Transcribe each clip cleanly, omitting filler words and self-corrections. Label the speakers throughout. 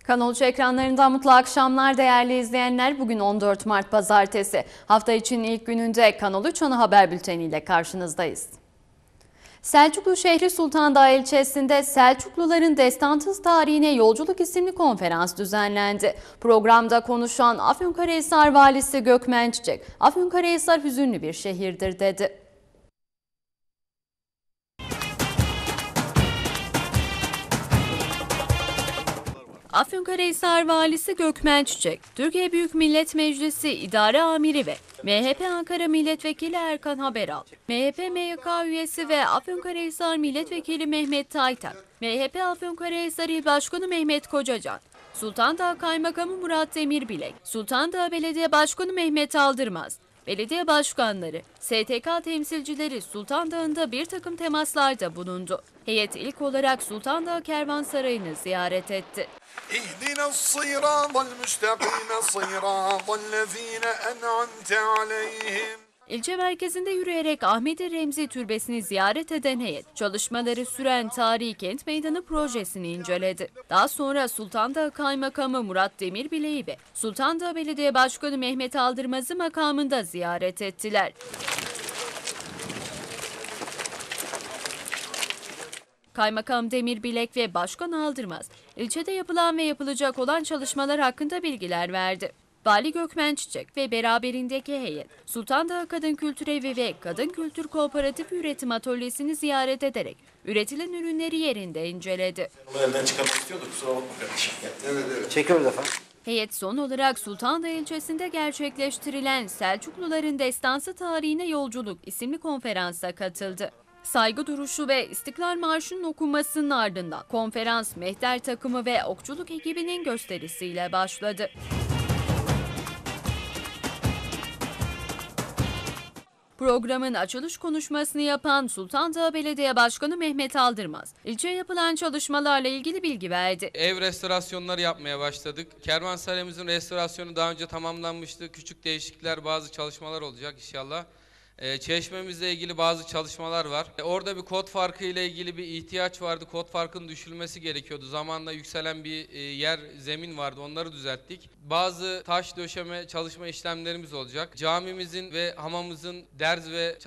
Speaker 1: Kanal 3 ekranlarından mutlu akşamlar değerli izleyenler. Bugün 14 Mart Pazartesi. Hafta için ilk gününde Kanal 3 ana haber bülteniyle karşınızdayız. Selçuklu şehri Sultan Dağı ilçesinde Selçukluların Destansı Tarihine Yolculuk isimli konferans düzenlendi. Programda konuşan Afyonkarahisar Valisi Gökmen Çiçek, Afyonkarahisar hüzünlü bir şehirdir dedi. Afyonkarahisar Valisi Gökmen Çiçek, Türkiye Büyük Millet Meclisi İdare Amiri ve MHP Ankara Milletvekili Erkan Haberal, MHP MYK üyesi ve Afyonkarahisar Milletvekili Mehmet Taytak, MHP Afyonkarahisar İl Başkanı Mehmet Kocacan, Sultan Dağı Kaymakamı Murat Demirbilek, Sultan Dağı Belediye Başkanı Mehmet Aldırmaz, belediye başkanları, STK temsilcileri Sultan Dağı'nda bir takım temaslarda bulundu. Heyet ilk olarak Sultan Dağı Kervansarayı'nı ziyaret etti.
Speaker 2: اهدنا الصراط المستقيم صراط الذين أنعمت عليهم.
Speaker 1: İlçe merkezinde yürüyerek Ahmet-i Remzi Türbesi'ni ziyaret eden heyet, çalışmaları süren Tarihi Kent Meydanı projesini inceledi. Daha sonra Sultan Dağı Kaymakamı Murat Demirbilek'i ve Sultan Dağı Belediye Başkanı Mehmet Aldırmaz'ı makamında ziyaret ettiler. Kaymakam Demirbilek ve Başkan Aldırmaz, ilçede yapılan ve yapılacak olan çalışmalar hakkında bilgiler verdi. Vali Gökmen Çiçek ve beraberindeki heyet, Sultan Dağı Kadın Kültür Evi ve Kadın Kültür Kooperatif Üretim Atölyesi'ni ziyaret ederek üretilen ürünleri yerinde inceledi.
Speaker 3: Elden çıkarmak istiyorduk, kusura bakma kardeşim.
Speaker 2: Evet.
Speaker 4: Çekiyoruz efendim.
Speaker 1: Heyet son olarak Sultan Dağı ilçesinde gerçekleştirilen Selçukluların Destansı Tarihine Yolculuk isimli konferansa katıldı. Saygı duruşu ve İstiklal Marşı'nın okunmasının ardından konferans mehter takımı ve okçuluk ekibinin gösterisiyle başladı. Programın açılış konuşmasını yapan Sultan Dağı Belediye Başkanı Mehmet Aldırmaz, ilçeye yapılan çalışmalarla ilgili bilgi verdi.
Speaker 5: Ev restorasyonları yapmaya başladık. Kervansarayımızın restorasyonu daha önce tamamlanmıştı. Küçük değişiklikler, bazı çalışmalar olacak inşallah. Çeşmemizle ilgili bazı çalışmalar var. Orada bir kod farkı ile ilgili bir ihtiyaç vardı. Kod farkının düşülmesi gerekiyordu. Zamanla yükselen bir zemin vardı. Onları düzelttik. Bazı taş döşeme çalışma işlemlerimiz olacak. Camimizin ve hamamımızın ders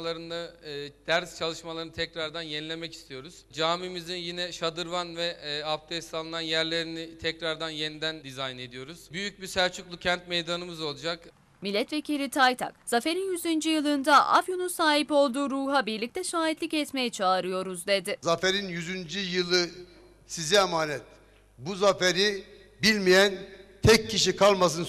Speaker 5: çalışmalarını tekrardan yenilemek istiyoruz. Camimizin yine şadırvan ve abdest alınan yerlerini tekrardan yeniden dizayn ediyoruz. Büyük bir Selçuklu kent meydanımız olacak.
Speaker 1: Milletvekili Taytak, zaferin 100. yılında Afyon'un sahip olduğu ruha birlikte şahitlik etmeye çağırıyoruz dedi.
Speaker 6: Zaferin 100. yılı size emanet. Bu zaferi bilmeyen tek kişi kalmasın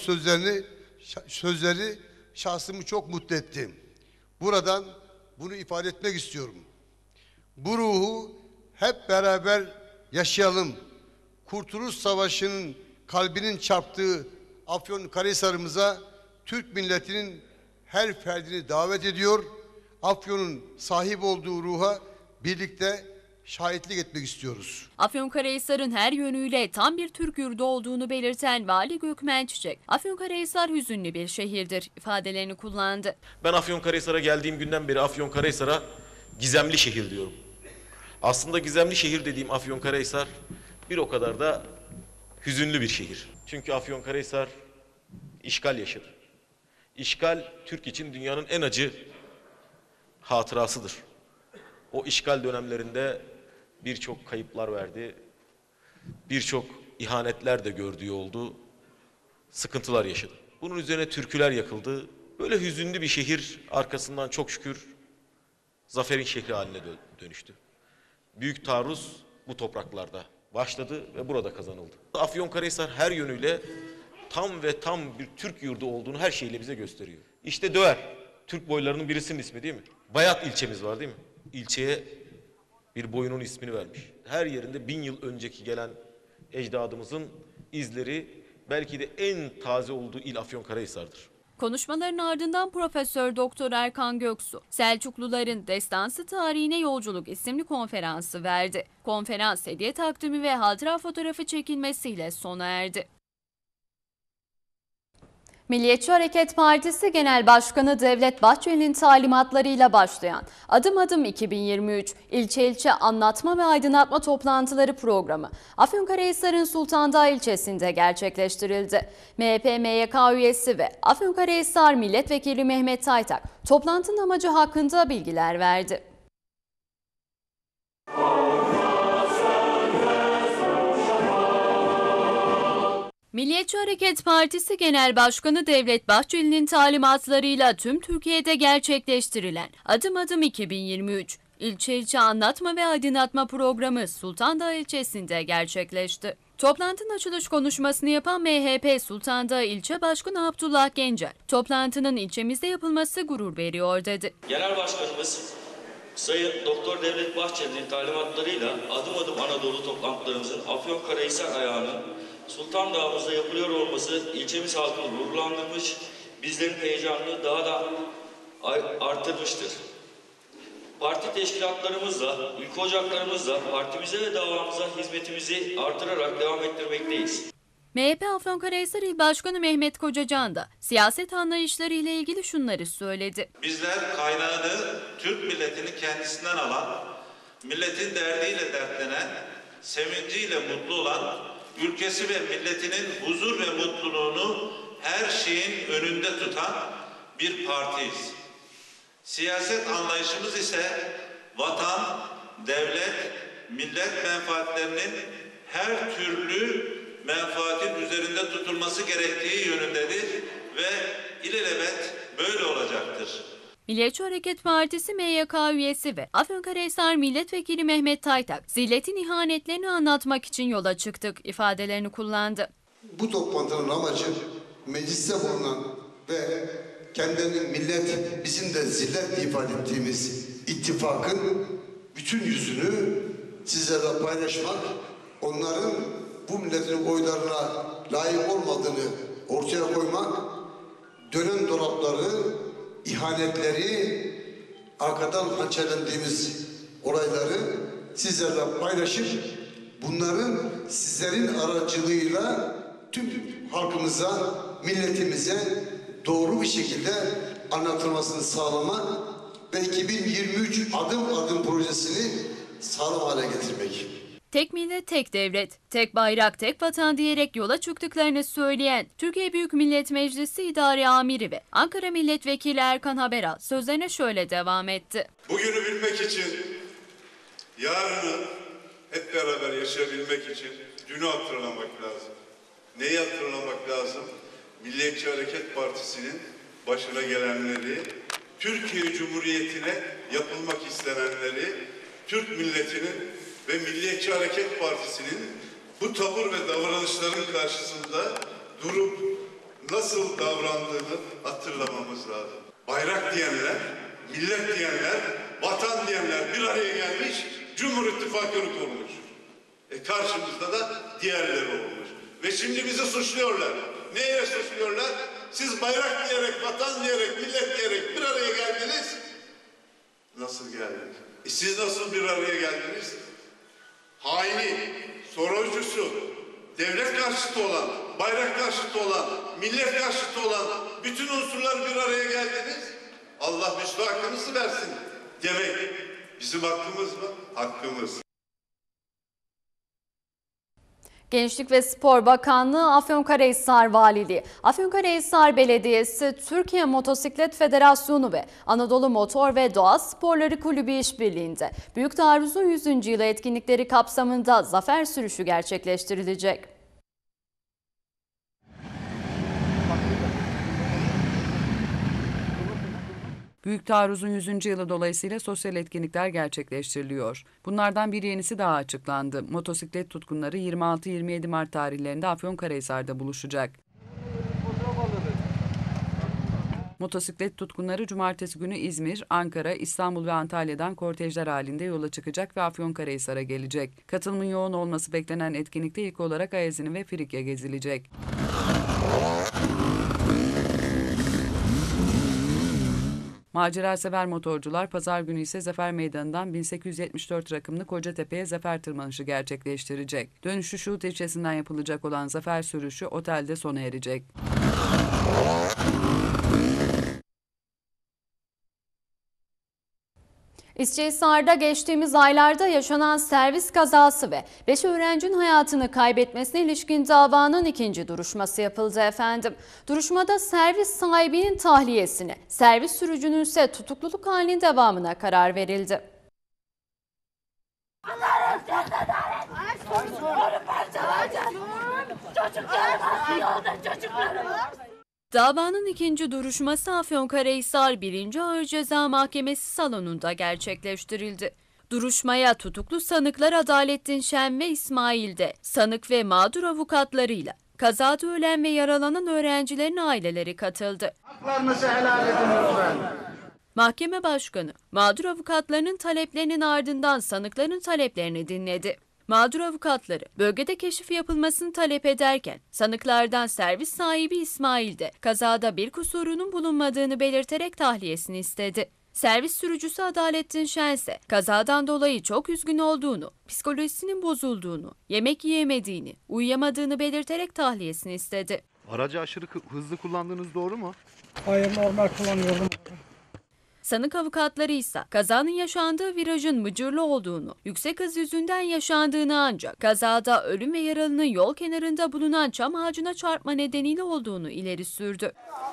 Speaker 6: sözleri şahsımı çok mutlu etti. Buradan bunu ifade etmek istiyorum. Bu ruhu hep beraber yaşayalım. Kurtuluş Savaşı'nın kalbinin çarptığı Afyonkarahisar'ımıza Türk milletinin her ferdini davet ediyor. Afyon'un sahip olduğu ruha birlikte şahitlik etmek istiyoruz.
Speaker 1: Afyonkarahisar'ın her yönüyle tam bir Türk yurdu olduğunu belirten Vali Gökmen Çiçek, Afyonkarahisar hüzünlü bir şehirdir ifadelerini kullandı.
Speaker 3: Ben Afyonkarahisar'a geldiğim günden beri Afyonkarahisar'a gizemli şehir diyorum. Aslında gizemli şehir dediğim Afyonkarahisar bir o kadar da hüzünlü bir şehir. Çünkü Afyonkarahisar işgal yaşadı. İşgal, Türk için dünyanın en acı hatırasıdır. O işgal dönemlerinde birçok kayıplar verdi, birçok ihanetler de gördüğü oldu, sıkıntılar yaşadı. Bunun üzerine türküler yakıldı. Böyle hüzünlü bir şehir arkasından çok şükür zaferin şehri haline dönüştü. Büyük taarruz bu topraklarda başladı ve burada kazanıldı. Afyonkarahisar her yönüyle tam bir Türk yurdu olduğunu her şeyle bize gösteriyor. İşte Döğer, Türk boylarının birisinin ismi değil mi? Bayat ilçemiz var değil mi? İlçeye bir boyunun ismini vermiş. Her yerinde 1000 yıl önceki gelen ecdadımızın izleri belki de en taze olduğu il Afyonkarahisar'dır.
Speaker 1: Konuşmaların ardından Profesör Doktor Erkan Göksu, Selçukluların Destansı Tarihine Yolculuk isimli konferansı verdi. Konferans hediye takdimi ve hatıra fotoğrafı çekilmesiyle sona erdi. Milliyetçi Hareket Partisi Genel Başkanı Devlet Bahçeli'nin talimatlarıyla başlayan Adım Adım 2023 ilçe anlatma ve aydınlatma toplantıları programı Afyonkarahisar'ın Sultandağ ilçesinde gerçekleştirildi. MHP MYK üyesi ve Afyonkarahisar Milletvekili Mehmet Taytak toplantının amacı hakkında bilgiler verdi. Milliyetçi Hareket Partisi Genel Başkanı Devlet Bahçeli'nin talimatlarıyla tüm Türkiye'de gerçekleştirilen Adım Adım 2023 ilçe anlatma ve aydınlatma programı Sultandağ ilçesinde gerçekleşti. Toplantının açılış konuşmasını yapan MHP Sultandağ İlçe Başkanı Abdullah Gencer, toplantının ilçemizde yapılması gurur veriyor dedi.
Speaker 4: Genel Başkanımız Sayın Doktor Devlet Bahçeli'nin talimatlarıyla Adım Adım Anadolu toplantılarımızın Afyonkarahisar ayağının Sultandağ'ımızda yapılıyor olması ilçemiz halkını gururlandırmış, bizlerin heyecanını daha da artırmıştır. Parti teşkilatlarımızla, ülke ocaklarımızla partimize ve davamıza hizmetimizi artırarak devam ettirmekteyiz.
Speaker 1: MHP Afyonkarahisar İl Başkanı Mehmet Kocacan da siyaset anlayışları ile ilgili şunları söyledi.
Speaker 7: Bizler kaynağını Türk milletini kendisinden alan, milletin derdiyle dertlenen, sevinciyle mutlu olan, ülkesi ve milletinin huzur ve mutluluğunu her şeyin önünde tutan bir partiyiz. Siyaset anlayışımız ise vatan, devlet, millet menfaatlerinin her türlü menfaatin üzerinde tutulması gerektiği yönündedir ve ilelebet böyle olacaktır.
Speaker 1: Milliyetçi Hareket Partisi MYK üyesi ve Afyonkarahisar Milletvekili Mehmet Taytak, zilletin ihanetlerini anlatmak için yola çıktık ifadelerini kullandı.
Speaker 6: Bu toplantının amacı mecliste bulunan ve kendilerinin millet, bizim de zillet ifade ettiğimiz ittifakın bütün yüzünü sizlerle paylaşmak, onların bu milletin oylarına layık olmadığını ortaya koymak, dönen dolapları, ihanetleri, arkadan hançerlendiğimiz olayları sizlerle paylaşıp bunların sizlerin aracılığıyla tüm halkımıza, milletimize doğru bir şekilde anlatılmasını sağlamak ve 2023 adım adım projesini sağlam hale getirmek.
Speaker 1: Tek millet, tek devlet, tek bayrak, tek vatan diyerek yola çıktıklarını söyleyen Türkiye Büyük Millet Meclisi İdare Amiri ve Ankara Milletvekili Erkan Haberal sözlerine şöyle devam etti.
Speaker 8: Bugünü bilmek için, yarını hep beraber yaşayabilmek için dünü hatırlamak lazım. Neyi hatırlamak lazım? Milliyetçi Hareket Partisi'nin başına gelenleri, Türkiye Cumhuriyeti'ne yapılmak istenenleri, Türk milletinin ve Milliyetçi Hareket Partisi'nin bu tavır ve davranışların karşısında durup nasıl davrandığını hatırlamamız lazım. Bayrak diyenler, millet diyenler, vatan diyenler bir araya gelmiş, Cumhur İttifakı'nı kurmuş. Karşımızda da diğerleri olmuş. Ve şimdi bizi suçluyorlar. Neye suçluyorlar? Siz bayrak diyerek, vatan diyerek, millet diyerek bir araya geldiniz. Nasıl geldiniz? Siz nasıl bir araya geldiniz? Haini, sorumcusu, devlet karşıtı olan, bayrak karşıtı olan, millet karşıtı olan bütün unsurlar bir araya geldiniz. Allah müstahakınızı versin demek bizim hakkımız mı? Hakkımız.
Speaker 1: Gençlik ve Spor Bakanlığı, Afyonkarahisar Valiliği, Afyonkarahisar Belediyesi, Türkiye Motosiklet Federasyonu ve Anadolu Motor ve Doğa Sporları Kulübü işbirliğinde Büyük Taarruz'un 100. yılı etkinlikleri kapsamında zafer sürüşü gerçekleştirilecek.
Speaker 9: Büyük Taarruz'un 100. yılı dolayısıyla sosyal etkinlikler gerçekleştiriliyor. Bunlardan bir yenisi daha açıklandı. Motosiklet tutkunları 26-27 Mart tarihlerinde Afyonkarahisar'da buluşacak. Motosiklet tutkunları cumartesi günü İzmir, Ankara, İstanbul ve Antalya'dan kortejler halinde yola çıkacak ve Afyonkarahisar'a gelecek. Katılımın yoğun olması beklenen etkinlikte ilk olarak Ayazini ve Frikya gezilecek. Macerasever motorcular pazar günü ise Zafer Meydanı'ndan 1874 rakımlı Kocatepe'ye zafer tırmanışı gerçekleştirecek. Dönüşü Şuhut ilçesinden yapılacak olan zafer sürüşü otelde sona erecek.
Speaker 1: İsçehisar'da geçtiğimiz aylarda yaşanan servis kazası ve 5 öğrencinin hayatını kaybetmesine ilişkin davanın ikinci duruşması yapıldı efendim. Duruşmada servis sahibinin tahliyesine, servis sürücünün ise tutukluluk halinin devamına karar verildi. Davanın ikinci duruşması Afyonkarahisar 1. Ağır Ceza Mahkemesi salonunda gerçekleştirildi. Duruşmaya tutuklu sanıklar Adalettin Şen ve İsmail de, sanık ve mağdur avukatlarıyla kazada ölen ve yaralanan öğrencilerin aileleri katıldı.
Speaker 10: Haklarınızı helal edin lütfen.
Speaker 1: Mahkeme başkanı, mağdur avukatlarının taleplerinin ardından sanıkların taleplerini dinledi. Mağdur avukatları bölgede keşif yapılmasını talep ederken sanıklardan servis sahibi İsmail de kazada bir kusurunun bulunmadığını belirterek tahliyesini istedi. Servis sürücüsü Adalettin Şen ise kazadan dolayı çok üzgün olduğunu, psikolojisinin bozulduğunu, yemek yiyemediğini, uyuyamadığını belirterek tahliyesini istedi.
Speaker 11: Aracı aşırı hızlı kullandığınız doğru mu?
Speaker 10: Hayır, normal kullanıyorum.
Speaker 1: Sanık avukatları ise kazanın yaşandığı virajın mıcırlı olduğunu, yüksek hız yüzünden yaşandığını ancak kazada ölüm ve yaralının yol kenarında bulunan çam ağacına çarpma nedeniyle olduğunu ileri sürdü.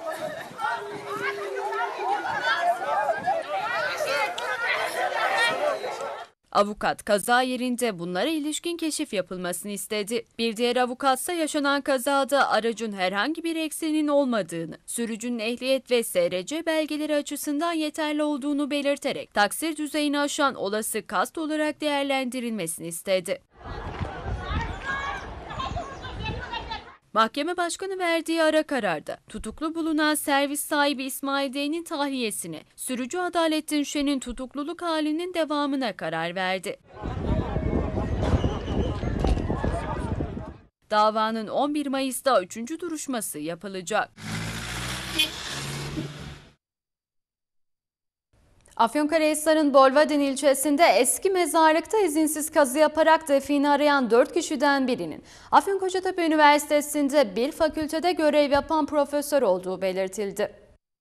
Speaker 1: Avukat kaza yerinde bunlara ilişkin keşif yapılmasını istedi. Bir diğer avukatsa yaşanan kazada aracın herhangi bir eksiğinin olmadığını, sürücünün ehliyet ve SRC belgeleri açısından yeterli olduğunu belirterek taksir düzeyini aşan olası kast olarak değerlendirilmesini istedi. Mahkeme başkanı verdiği ara kararda tutuklu bulunan servis sahibi İsmail D'nin tahliyesine, sürücü Adalettin Şen'in tutukluluk halinin devamına karar verdi. Davanın 11 Mayıs'ta 3. duruşması yapılacak. Afyonkarahisar'ın Bolvadin ilçesinde eski mezarlıkta izinsiz kazı yaparak defini arayan 4 kişiden birinin Afyonkarahisar Üniversitesi'nde bir fakültede görev yapan profesör olduğu belirtildi.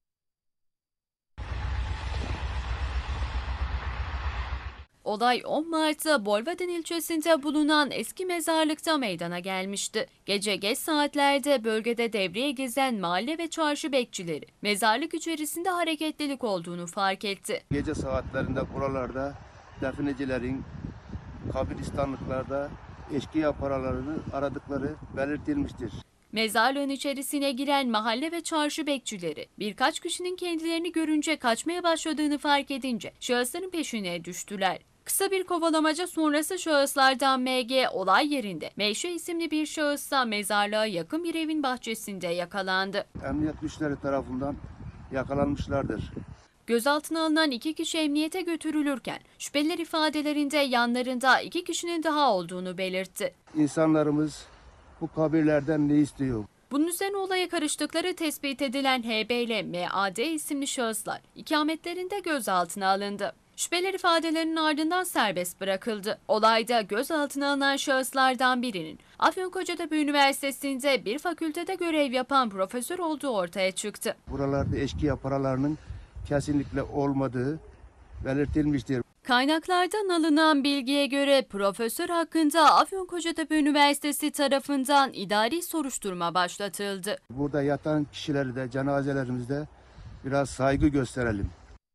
Speaker 1: Olay 10 Mart'ta Bolvadin ilçesinde bulunan eski mezarlıkta meydana gelmişti. Gece geç saatlerde bölgede devreye gezen mahalle ve çarşı bekçileri mezarlık içerisinde hareketlilik olduğunu fark etti.
Speaker 12: Gece saatlerinde buralarda definecilerin kabristanlıklarda eşkıya paralarını aradıkları belirtilmiştir.
Speaker 1: Mezarlığın içerisine giren mahalle ve çarşı bekçileri birkaç kişinin kendilerini görünce kaçmaya başladığını fark edince şahısların peşine düştüler. Kısa bir kovalamaca sonrası şahıslardan MG olay yerinde, Meyşe isimli bir şahıssa mezarlığa yakın bir evin bahçesinde yakalandı.
Speaker 12: Emniyet güçleri tarafından yakalanmışlardır.
Speaker 1: Gözaltına alınan 2 kişi emniyete götürülürken şüpheliler ifadelerinde yanlarında 2 kişinin daha olduğunu belirtti.
Speaker 12: İnsanlarımız bu kabirlerden ne istiyor?
Speaker 1: Bunun üzerine olaya karıştıkları tespit edilen HB ile MAD isimli şahıslar ikametlerinde gözaltına alındı. Şüpheliler ifadelerinin ardından serbest bırakıldı. Olayda gözaltına alınan şahıslardan birinin Afyonkarahisar Üniversitesi'nde bir fakültede görev yapan profesör olduğu ortaya çıktı.
Speaker 12: Buralarda eşkıya paralarının kesinlikle olmadığı belirtilmiştir.
Speaker 1: Kaynaklardan alınan bilgiye göre profesör hakkında Afyonkarahisar Üniversitesi tarafından idari soruşturma başlatıldı.
Speaker 12: Burada yatan kişileri de cenazelerimizde biraz saygı gösterelim.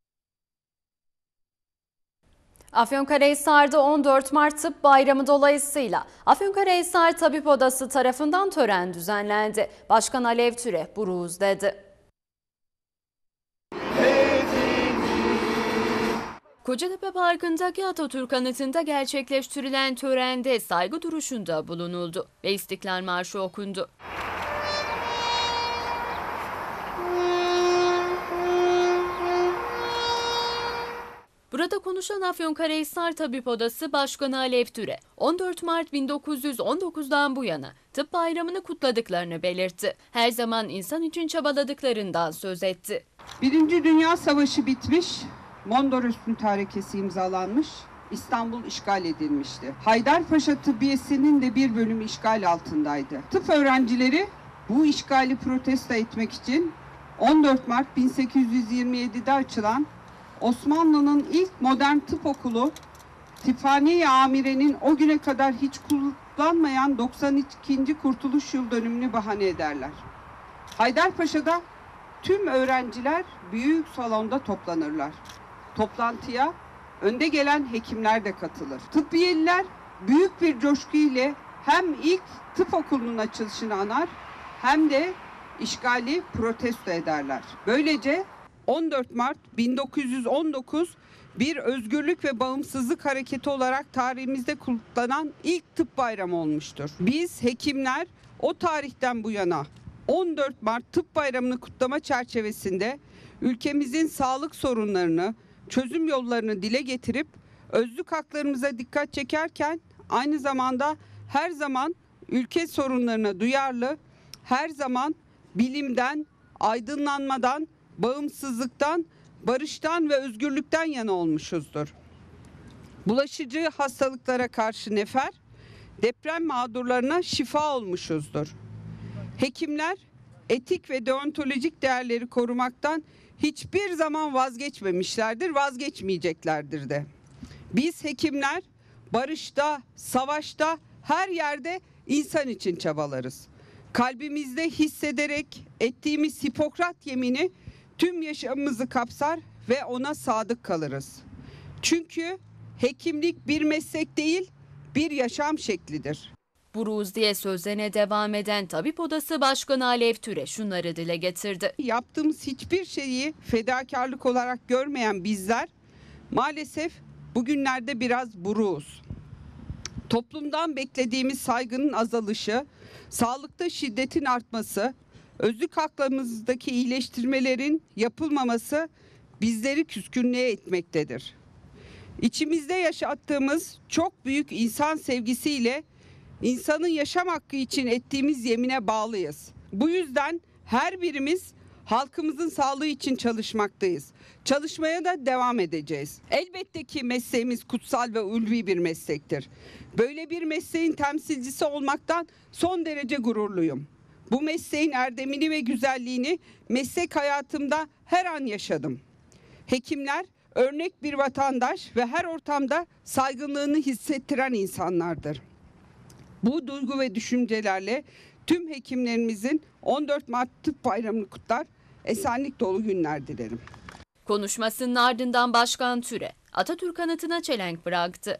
Speaker 1: Afyonkarahisar'da 14 Mart Tıp Bayramı dolayısıyla Afyonkarahisar Tabip Odası tarafından tören düzenlendi. Başkan Alev Türe buruğuz dedi. Kocatepe Parkı'ndaki Atatürk Anıtı'nda gerçekleştirilen törende saygı duruşunda bulunuldu ve İstiklal Marşı okundu. Burada konuşan Afyonkarahisar Tabip Odası Başkanı Alev Türe, 14 Mart 1919'dan bu yana Tıp Bayramı'nı kutladıklarını belirtti. Her zaman insan için çabaladıklarından söz etti.
Speaker 13: Birinci Dünya Savaşı bitmiş, Mondros Mütarekesi imzalanmış, İstanbul işgal edilmişti. Haydarpaşa Tıbbiyesi'nin de bir bölümü işgal altındaydı. Tıp öğrencileri bu işgali protesto etmek için 14 Mart 1827'de açılan Osmanlı'nın ilk modern tıp okulu Tıphane-i Amire'nin o güne kadar hiç kullanmayan 92. Kurtuluş Yıl Dönümünü bahane ederler. Haydarpaşa'da tüm öğrenciler büyük salonda toplanırlar. Toplantıya önde gelen hekimler de katılır. Tıbbiyeliler büyük bir coşku ile hem ilk tıp okulunun açılışını anar hem de işgali protesto ederler. Böylece 14 Mart 1919 bir özgürlük ve bağımsızlık hareketi olarak tarihimizde kutlanan ilk tıp bayramı olmuştur. Biz hekimler o tarihten bu yana 14 Mart Tıp Bayramı'nı kutlama çerçevesinde ülkemizin sağlık sorunlarını, çözüm yollarını dile getirip özlük haklarımıza dikkat çekerken aynı zamanda her zaman ülke sorunlarına duyarlı, her zaman bilimden, aydınlanmadan, bağımsızlıktan, barıştan ve özgürlükten yana olmuşuzdur. Bulaşıcı hastalıklara karşı nefer, deprem mağdurlarına şifa olmuşuzdur. Hekimler etik ve deontolojik değerleri korumaktan hiçbir zaman vazgeçmemişlerdir, vazgeçmeyeceklerdir de. Biz hekimler barışta, savaşta, her yerde insan için çabalarız. Kalbimizde hissederek ettiğimiz Hipokrat yemini tüm yaşamımızı kapsar ve ona sadık kalırız. Çünkü hekimlik bir meslek değil, bir yaşam şeklidir.
Speaker 1: Buruz diye sözlerine devam eden Tabip Odası Başkanı Alev Türe şunları dile getirdi.
Speaker 13: Yaptığımız hiçbir şeyi fedakarlık olarak görmeyen bizler maalesef bugünlerde biraz buruğuz. Toplumdan beklediğimiz saygının azalışı, sağlıkta şiddetin artması, özlük haklarımızdaki iyileştirmelerin yapılmaması bizleri küskünlüğe itmektedir. İçimizde yaşattığımız çok büyük insan sevgisiyle insanın yaşam hakkı için ettiğimiz yemine bağlıyız. Bu yüzden her birimiz halkımızın sağlığı için çalışmaktayız. Çalışmaya da devam edeceğiz. Elbette ki mesleğimiz kutsal ve ulvi bir meslektir. Böyle bir mesleğin temsilcisi olmaktan son derece gururluyum. Bu mesleğin erdemini ve güzelliğini meslek hayatımda her an yaşadım. Hekimler örnek bir vatandaş ve her ortamda saygınlığını hissettiren insanlardır. Bu duygu ve düşüncelerle tüm hekimlerimizin 14 Mart Tıp Bayramı'nı kutlar, esenlik dolu günler dilerim.
Speaker 1: Konuşmasının ardından Başkan Türe, Atatürk anıtına çelenk bıraktı.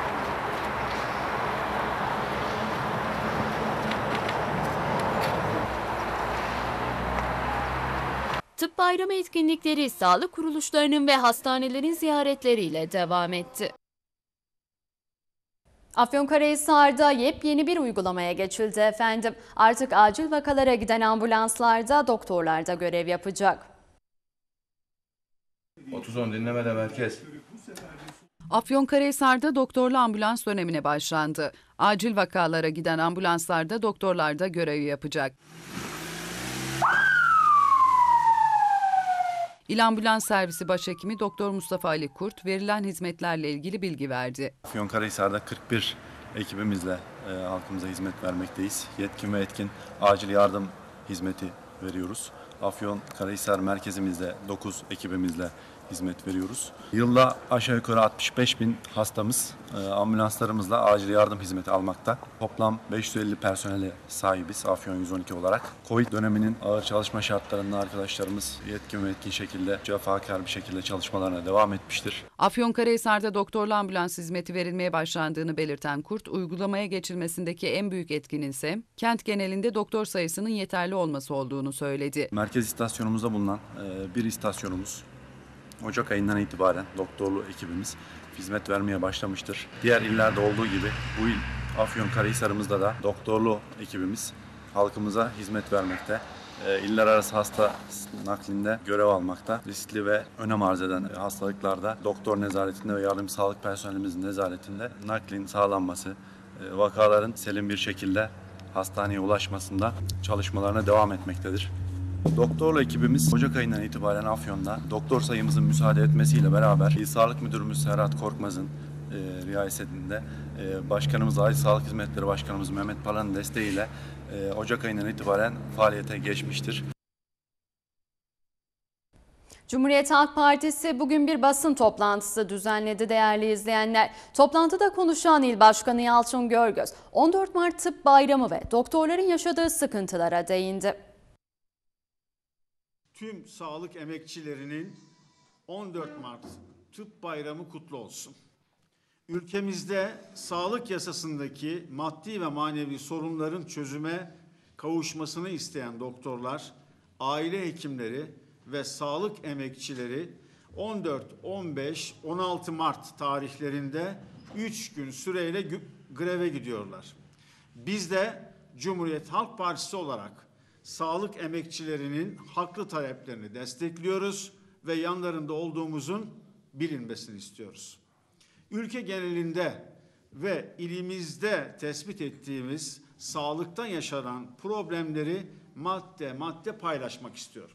Speaker 1: Tıp Bayramı etkinlikleri sağlık kuruluşlarının ve hastanelerin ziyaretleriyle devam etti. Afyonkarahisar'da yepyeni bir uygulamaya geçildi efendim. Artık acil vakalara giden ambulanslarda doktorlar da görev yapacak.
Speaker 14: 30-10 dinlemede merkez.
Speaker 9: Afyonkarahisar'da doktorlu ambulans dönemine başlandı. Acil vakalara giden ambulanslarda doktorlar da görev yapacak. İl Ambulans Servisi Başhekimi Doktor Mustafa Ali Kurt verilen hizmetlerle ilgili bilgi verdi.
Speaker 14: Afyonkarahisar'da 41 ekibimizle halkımıza hizmet vermekteyiz. Yetkin ve etkin acil yardım hizmeti veriyoruz. Afyonkarahisar merkezimizde 9 ekibimizle hizmet veriyoruz. Yılda aşağı yukarı 65.000 hastamız ambulanslarımızla acil yardım hizmeti almakta. Toplam 550 personele sahibiz Afyon 112 olarak. Covid döneminin ağır çalışma şartlarında arkadaşlarımız yetkin ve etkin şekilde, cefakar bir şekilde çalışmalarına devam etmiştir.
Speaker 9: Afyonkarahisar'da doktorlu ambulans hizmeti verilmeye başlandığını belirten Kurt, uygulamaya geçilmesindeki en büyük etkinin ise kent genelinde doktor sayısının yeterli olması olduğunu söyledi.
Speaker 14: Merkez istasyonumuzda bulunan bir istasyonumuz Ocak ayından itibaren doktorlu ekibimiz hizmet vermeye başlamıştır. Diğer illerde olduğu gibi bu il Afyonkarahisar'ımızda da doktorlu ekibimiz halkımıza hizmet vermekte. İller arası hasta naklinde görev almakta. Riskli ve önem arz eden hastalıklarda doktor nezaretinde ve yardımcı sağlık personelimizin nezaretinde naklin sağlanması, vakaların selim bir şekilde hastaneye ulaşmasında çalışmalarına devam etmektedir. Doktorlu ekibimiz Ocak ayından itibaren Afyon'da doktor sayımızın müsaade etmesiyle beraber İl Sağlık Müdürümüz Serhat Korkmaz'ın riyasetinde Başkanımız Acil Sağlık Hizmetleri Başkanımız Mehmet Palan'ın desteğiyle Ocak ayından itibaren faaliyete geçmiştir.
Speaker 1: Cumhuriyet Halk Partisi bugün bir basın toplantısı düzenledi değerli izleyenler. Toplantıda konuşan İl Başkanı Yalçın Görgöz, 14 Mart Tıp Bayramı ve doktorların yaşadığı sıkıntılara değindi.
Speaker 15: Tüm sağlık emekçilerinin 14 Mart Tıp Bayramı kutlu olsun. Ülkemizde sağlık yasasındaki maddi ve manevi sorunların çözüme kavuşmasını isteyen doktorlar, aile hekimleri ve sağlık emekçileri 14, 15, 16 Mart tarihlerinde 3 gün süreyle greve gidiyorlar. Biz de Cumhuriyet Halk Partisi olarak sağlık emekçilerinin haklı taleplerini destekliyoruz ve yanlarında olduğumuzun bilinmesini istiyoruz. Ülke genelinde ve ilimizde tespit ettiğimiz sağlıktan yaşanan problemleri madde madde paylaşmak istiyorum.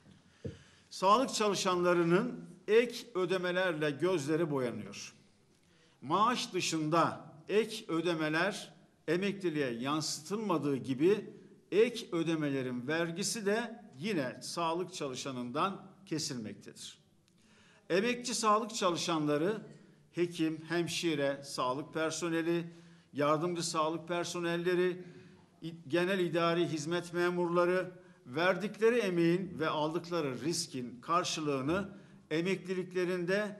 Speaker 15: Sağlık çalışanlarının ek ödemelerle gözleri boyanıyor. Maaş dışında ek ödemeler emekliliğe yansıtılmadığı gibi ek ödemelerin vergisi de yine sağlık çalışanından kesilmektedir. Emekçi sağlık çalışanları, hekim, hemşire, sağlık personeli, yardımcı sağlık personelleri, genel idari hizmet memurları verdikleri emeğin ve aldıkları riskin karşılığını emekliliklerinde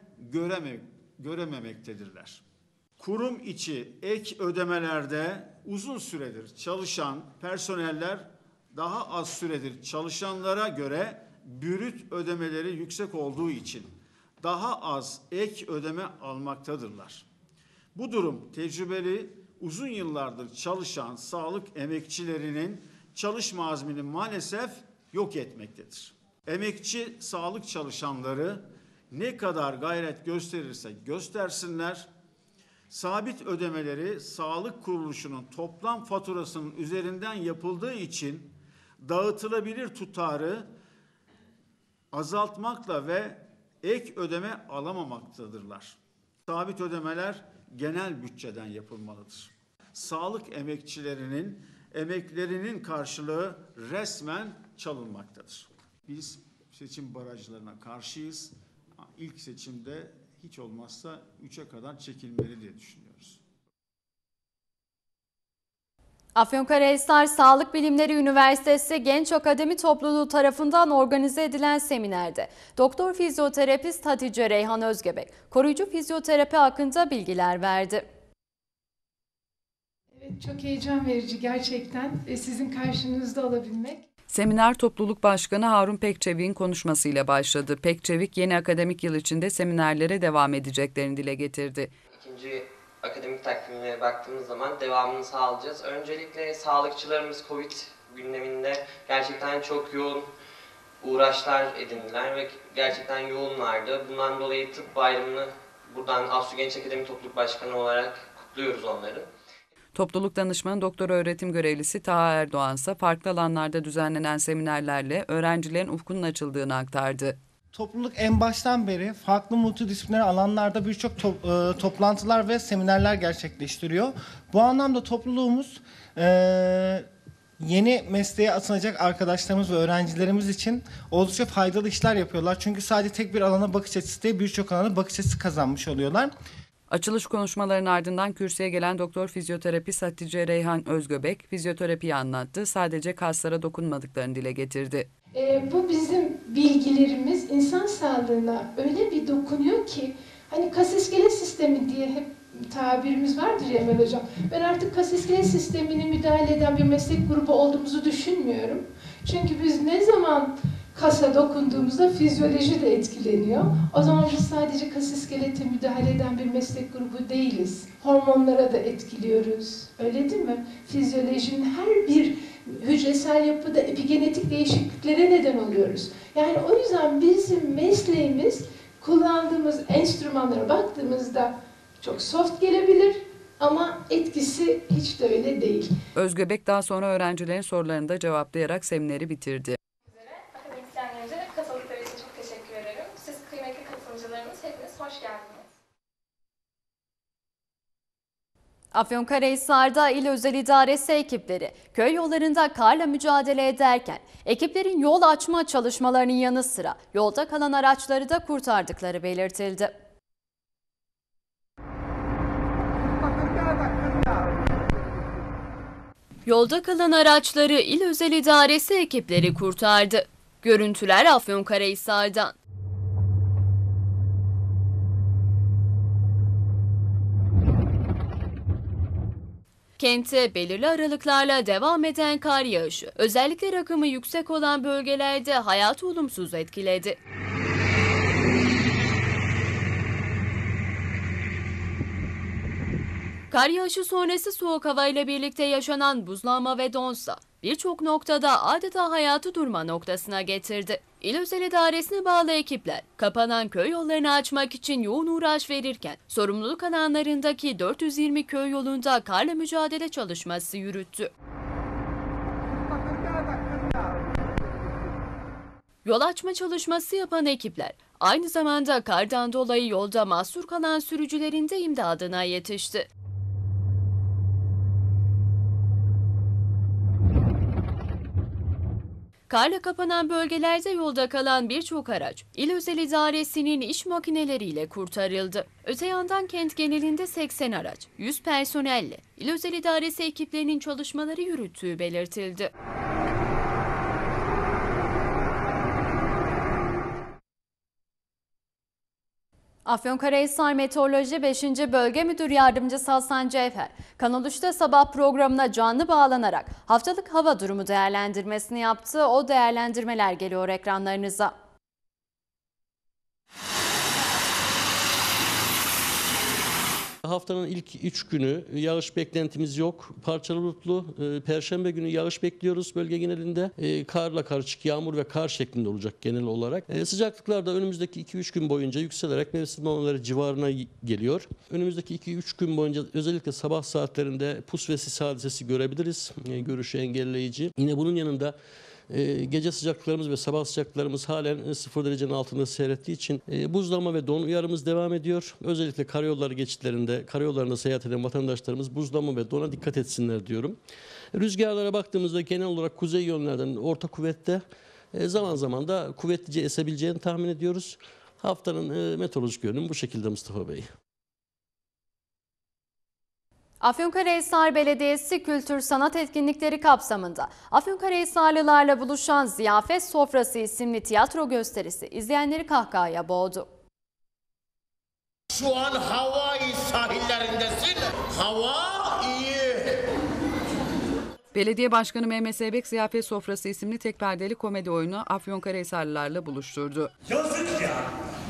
Speaker 15: görememektedirler. Kurum içi ek ödemelerde uzun süredir çalışan personeller daha az süredir çalışanlara göre brüt ödemeleri yüksek olduğu için daha az ek ödeme almaktadırlar. Bu durum tecrübeli, uzun yıllardır çalışan sağlık emekçilerinin çalışma azmini maalesef yok etmektedir. Emekçi sağlık çalışanları ne kadar gayret gösterirse göstersinler, sabit ödemeleri sağlık kuruluşunun toplam faturasının üzerinden yapıldığı için dağıtılabilir tutarı azaltmakla ve ek ödeme alamamaktadırlar. Sabit ödemeler genel bütçeden yapılmalıdır. Sağlık emekçilerinin emeklerinin karşılığı resmen çalınmaktadır. Biz seçim barajlarına karşıyız. İlk seçimde hiç olmazsa 3'e kadar çekilmeli diye düşünüyoruz.
Speaker 1: Afyonkarahisar Sağlık Bilimleri Üniversitesi Genç Akademi Topluluğu tarafından organize edilen seminerde Doktor Fizyoterapist Hatice Reyhan Özgebek, koruyucu fizyoterapi hakkında bilgiler verdi.
Speaker 16: Evet, çok heyecan verici gerçekten sizin karşınızda olabilmek.
Speaker 9: Seminer Topluluk Başkanı Harun Pekçevik'in konuşmasıyla başladı. Pekçevik yeni akademik yıl içinde seminerlere devam edeceklerini dile getirdi.
Speaker 17: İkinci akademik takvimine baktığımız zaman devamını sağlayacağız. Öncelikle sağlıkçılarımız Covid gündeminde gerçekten çok yoğun uğraşlar edindiler ve gerçekten yoğunlardı. Bundan dolayı tıp bayramını buradan ASU Genç Akademi Topluluk Başkanı olarak kutluyoruz onları.
Speaker 9: Topluluk danışmanı doktor öğretim görevlisi Taha Erdoğan ise farklı alanlarda düzenlenen seminerlerle öğrencilerin ufkunun açıldığını aktardı.
Speaker 10: Topluluk en baştan beri farklı multidisipliner alanlarda birçok toplantılar ve seminerler gerçekleştiriyor. Bu anlamda topluluğumuz yeni mesleğe atılacak arkadaşlarımız ve öğrencilerimiz için oldukça faydalı işler yapıyorlar. Çünkü sadece tek bir alana bakış açısı değil, birçok alana bakış açısı kazanmış oluyorlar.
Speaker 9: Açılış konuşmalarının ardından kürsüye gelen doktor fizyoterapist Hatice Reyhan Özgebek fizyoterapiyi anlattı. Sadece kaslara dokunmadıklarını dile getirdi.
Speaker 16: Bu bizim bilgilerimiz insan sağlığına öyle bir dokunuyor ki hani kas iskelet sistemi diye hep tabirimiz vardır ya Emel Hocam. Ben artık kas iskelet sistemini müdahale eden bir meslek grubu olduğumuzu düşünmüyorum. Çünkü biz ne zaman kasa dokunduğumuzda fizyoloji de etkileniyor. O zaman biz sadece kas iskelete müdahale eden bir meslek grubu değiliz. Hormonlara da etkiliyoruz. Öyle değil mi? Fizyolojinin her bir hücresel yapıda epigenetik değişikliklere neden oluyoruz. Yani o yüzden bizim mesleğimiz kullandığımız enstrümanlara baktığımızda çok soft gelebilir ama etkisi hiç de öyle değil.
Speaker 9: Özgebek daha sonra öğrencilerin sorularını da cevaplayarak semineri bitirdi.
Speaker 18: Akademisyenlerimize ve katıldıkları için çok teşekkür ederim. Siz kıymetli katılımcılarımız hepiniz hoş geldiniz.
Speaker 1: Afyonkarahisar'da İl Özel İdaresi ekipleri köy yollarında karla mücadele ederken ekiplerin yol açma çalışmalarının yanı sıra yolda kalan araçları da kurtardıkları belirtildi. Yolda kalan araçları İl Özel İdaresi ekipleri kurtardı. Görüntüler Afyonkarahisar'dan. Kente belirli aralıklarla devam eden kar yağışı, özellikle rakımı yüksek olan bölgelerde hayatı olumsuz etkiledi. Kar yağışı sonrası soğuk havayla birlikte yaşanan buzlanma ve donsa birçok noktada adeta hayatı durma noktasına getirdi. İl Özel İdaresi'ne bağlı ekipler kapanan köy yollarını açmak için yoğun uğraş verirken sorumluluk alanlarındaki 420 köy yolunda karla mücadele çalışması yürüttü. Yol açma çalışması yapan ekipler aynı zamanda kardan dolayı yolda mahsur kalan sürücülerin de imdadına yetişti. Karla kapanan bölgelerde yolda kalan birçok araç İl Özel İdaresi'nin iş makineleriyle kurtarıldı. Öte yandan kent genelinde 80 araç, 100 personelle İl Özel İdaresi ekiplerinin çalışmaları yürüttüğü belirtildi. Afyonkarahisar Meteoroloji 5. Bölge Müdür Yardımcısı Hasan Cevher, Kanal 3'te sabah programına canlı bağlanarak haftalık hava durumu değerlendirmesini yaptı. O değerlendirmeler geliyor ekranlarınıza.
Speaker 19: Haftanın ilk 3 günü yağış beklentimiz yok. Parçalı bulutlu. Perşembe günü yağış bekliyoruz bölge genelinde. Karla karışık yağmur ve kar şeklinde olacak genel olarak. Sıcaklıklar da önümüzdeki 2-3 gün boyunca yükselerek mevsim normalleri civarına geliyor. Önümüzdeki 2-3 gün boyunca özellikle sabah saatlerinde pus ve sis hadisesi görebiliriz. Görüşü engelleyici. Yine bunun yanında gece sıcaklıklarımız ve sabah sıcaklıklarımız halen 0 derecenin altında seyrettiği için buzlama ve don uyarımız devam ediyor. Özellikle karayolları geçitlerinde, karayollarında seyahat eden vatandaşlarımız buzlama ve dona dikkat etsinler diyorum. Rüzgarlara baktığımızda genel olarak kuzey yönlerden orta kuvvette, zaman zaman da kuvvetlice esebileceğini tahmin ediyoruz. Haftanın meteorolojik görünümü bu şekilde Mustafa Bey.
Speaker 1: Afyonkarahisar Belediyesi Kültür Sanat Etkinlikleri kapsamında Afyonkarahisarlılarla buluşan Ziyafet Sofrası isimli tiyatro gösterisi izleyenleri kahkahaya boğdu.
Speaker 20: Şu an Hawaii sahillerindesin. Hava iyi.
Speaker 9: Belediye Başkanı Mehmet Zeybek Ziyafet Sofrası isimli tek perdeli komedi oyunu Afyonkarahisarlılarla buluşturdu.
Speaker 20: Yazık ya.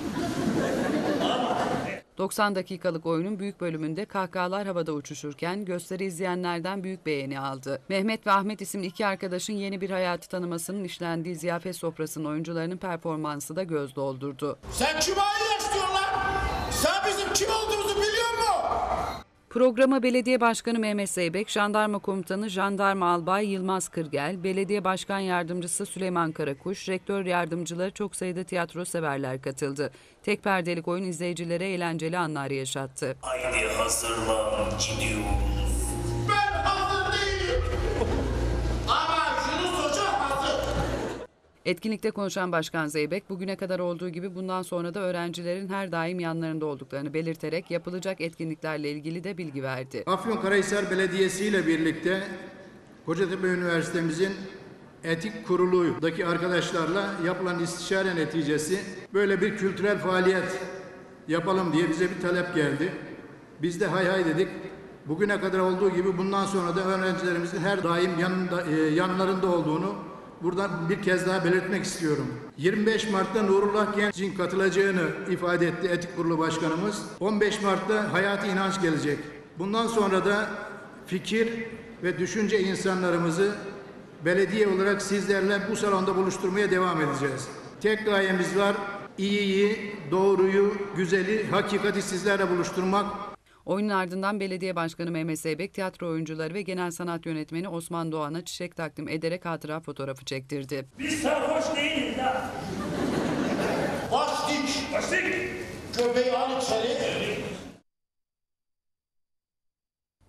Speaker 9: 90 dakikalık oyunun büyük bölümünde kahkahalar havada uçuşurken gösteri izleyenlerden büyük beğeni aldı. Mehmet ve Ahmet isimli iki arkadaşın yeni bir hayatı tanımasının işlendiği Ziyafet Sofrası'nın oyuncularının performansı da göz doldurdu.
Speaker 20: Sen kime yaşıyorsun lan? Sen bizim kim olduğumuzu biliyor musun?
Speaker 9: Programa Belediye Başkanı Mehmet Zeybek, Jandarma Komutanı Jandarma Albay Yılmaz Kırgel, Belediye Başkan Yardımcısı Süleyman Karakuş, Rektör Yardımcıları çok sayıda tiyatro severler katıldı. Tek perdelik oyun izleyicilere eğlenceli anlar yaşattı.
Speaker 20: Haydi hazırlan gidiyoruz. Ben hazır değilim. Ama Yunus Hoca hazır.
Speaker 9: Etkinlikte konuşan Başkan Zeybek, bugüne kadar olduğu gibi bundan sonra da öğrencilerin her daim yanlarında olduklarını belirterek yapılacak etkinliklerle ilgili de bilgi verdi.
Speaker 21: Afyonkarahisar Belediyesi ile birlikte Kocatepe Üniversitemizin Etik Kurulu'daki arkadaşlarla yapılan istişare neticesi böyle bir kültürel faaliyet yapalım diye bize bir talep geldi. Biz de hay hay dedik. Bugüne kadar olduğu gibi bundan sonra da öğrencilerimizin her daim yanlarında olduğunu buradan bir kez daha belirtmek istiyorum. 25 Mart'ta Nurullah Genç'in katılacağını ifade etti Etik Kurulu Başkanımız. 15 Mart'ta Hayati İnanç gelecek. Bundan sonra da fikir ve düşünce insanlarımızı belediye olarak sizlerle bu salonda buluşturmaya devam edeceğiz. Tek gayemiz var, iyiyi, doğruyu, güzeli, hakikati sizlerle buluşturmak.
Speaker 9: Oyunun ardından Belediye Başkanı Mehmet Zeybek, tiyatro oyuncuları ve Genel Sanat Yönetmeni Osman Doğan'a çiçek takdim ederek hatıra fotoğrafı çektirdi.
Speaker 20: Biz sarhoş değiliz ha. Baş dik. Baş dik. Köpeği al içeri.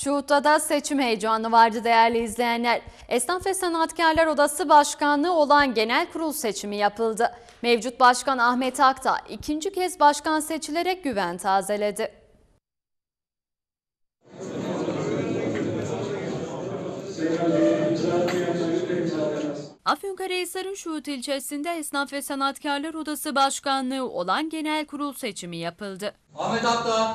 Speaker 1: Şuhut'ta da seçim heyecanı vardı değerli izleyenler. Esnaf ve Sanatkarlar Odası Başkanlığı olan genel kurul seçimi yapıldı. Mevcut Başkan Ahmet Akta ikinci kez başkan seçilerek güven tazeledi. Afyonkarahisar'ın Şuhut ilçesinde Esnaf ve Sanatkarlar Odası Başkanlığı olan genel kurul seçimi yapıldı.
Speaker 2: Ahmet Akta.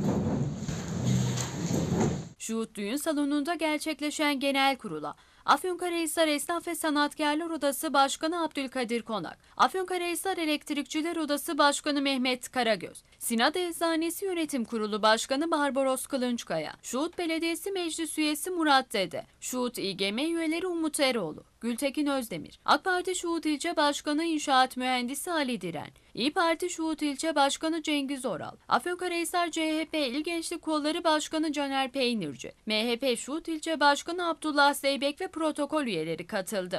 Speaker 1: Şuhut Düğün Salonu'nda gerçekleşen genel kurula Afyonkarahisar Esnaf ve Sanatkarlar Odası Başkanı Abdülkadir Konak, Afyonkarahisar Elektrikçiler Odası Başkanı Mehmet Karagöz, Sinad Eczanesi Yönetim Kurulu Başkanı Barbaros Kılınçkaya, Şuhut Belediyesi Meclis Üyesi Murat Dede, Şuhut İGM üyeleri Umut Eroğlu, Gültekin Özdemir, AK Parti Şuhut İlçe Başkanı İnşaat Mühendisi Ali Diren, İYİ Parti Şuhut İlçe Başkanı Cengiz Oral, Afyonkarahisar CHP İl Gençlik Kolları Başkanı Caner Peynirci, MHP Şuhut İlçe Başkanı Abdullah Zeybek ve protokol üyeleri katıldı.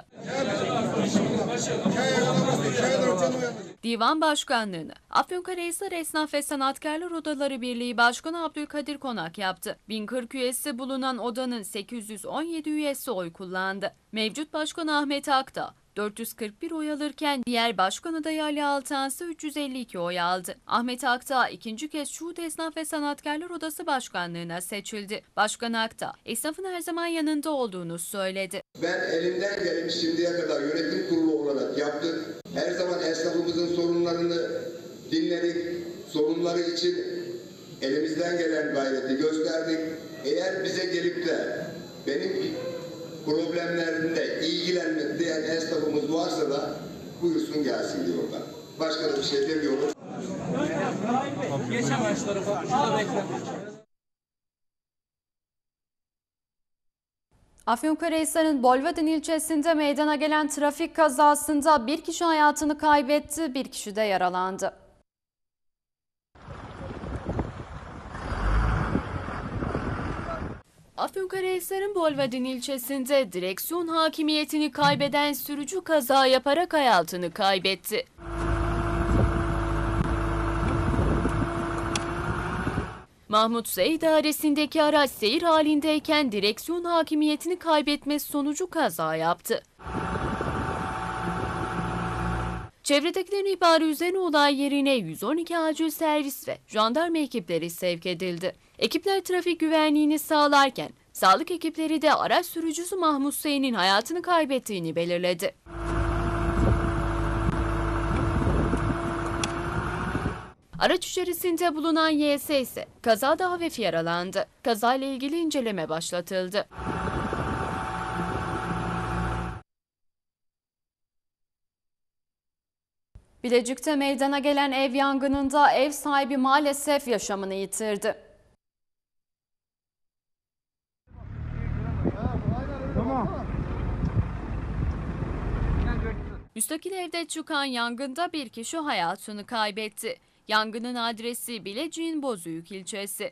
Speaker 1: Divan Başkanlığı'nı Afyonkarahisar Esnaf ve Sanatkarlar Odaları Birliği Başkanı Abdülkadir Konak yaptı. 1040 üyesi bulunan odanın 817 üyesi oy kullandı. Mevcut Başkan Ahmet Akta 441 oy alırken diğer başkan adayı Ali Altan ise 352 oy aldı. Ahmet Akta ikinci kez Şuhut Esnaf ve Sanatkarlar Odası Başkanlığı'na seçildi. Başkan Akta, esnafın her zaman yanında olduğunu söyledi.
Speaker 22: Ben elimden geleni şimdiye kadar yönetim kurulu olarak yaptık. Her zaman esnafımızın sorunlarını dinledik. Sorunları için elimizden gelen gayreti gösterdik. Eğer bize gelip de benim problemlerinde ilgilenmek diyen esnafımız varsa da buyursun gelsin diyorlar. Başka da bir şey demiyorum.
Speaker 2: Geçen başları şurada bekle.
Speaker 1: Afyonkarahisar'ın Bolvadin ilçesinde meydana gelen trafik kazasında bir kişi hayatını kaybetti, bir kişi de yaralandı. Afyonkarahisar'ın Bolvadin ilçesinde direksiyon hakimiyetini kaybeden sürücü kaza yaparak hayatını kaybetti. Mahmut S. idaresindeki araç seyir halindeyken direksiyon hakimiyetini kaybetmesi sonucu kaza yaptı. Çevredekilerin ihbarı üzerine olay yerine 112 acil servis ve jandarma ekipleri sevk edildi. Ekipler trafik güvenliğini sağlarken sağlık ekipleri de araç sürücüsü Mahmut S.'nin hayatını kaybettiğini belirledi. Araç içerisinde bulunan YS ise kazada hafif yaralandı. Kazayla ilgili inceleme başlatıldı. Bilecik'te meydana gelen ev yangınında ev sahibi maalesef yaşamını yitirdi. Müstakil evde çıkan yangında bir kişi hayatını kaybetti. Yangının adresi Bilecik'in Bozüyük ilçesi.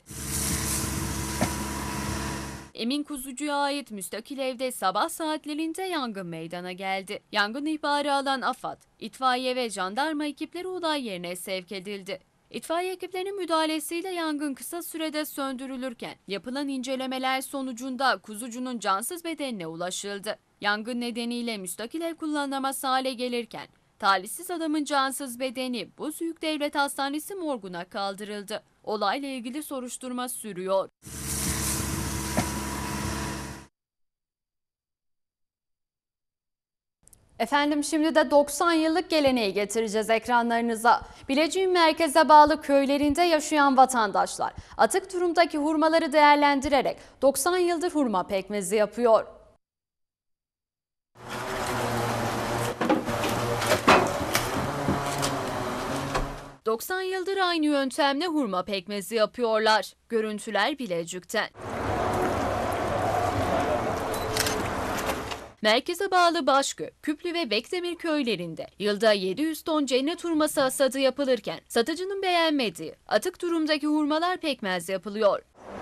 Speaker 1: Emin Kuzucu'ya ait müstakil evde sabah saatlerinde yangın meydana geldi. Yangın ihbarı alan AFAD, itfaiye ve jandarma ekipleri olay yerine sevk edildi. İtfaiye ekiplerinin müdahalesiyle yangın kısa sürede söndürülürken yapılan incelemeler sonucunda Kuzucu'nun cansız bedenine ulaşıldı. Yangın nedeniyle müstakil ev kullanılamaz hale gelirken talihsiz adamın cansız bedeni Bozüyük Devlet Hastanesi morguna kaldırıldı. Olayla ilgili soruşturma sürüyor. Efendim şimdi de 90 yıllık geleneği getireceğiz ekranlarınıza. Bilecik'in merkeze bağlı köylerinde yaşayan vatandaşlar atık durumdaki hurmaları değerlendirerek 90 yıldır hurma pekmezi yapıyor. ...90 yıldır aynı yöntemle hurma pekmezi yapıyorlar. Görüntüler Bilecik'ten. Merkeze bağlı Başkö, Küplü ve Bekdemir köylerinde yılda 700 ton cennet hurması hasadı yapılırken satıcının beğenmediği atık durumdaki hurmalar pekmez yapılıyor.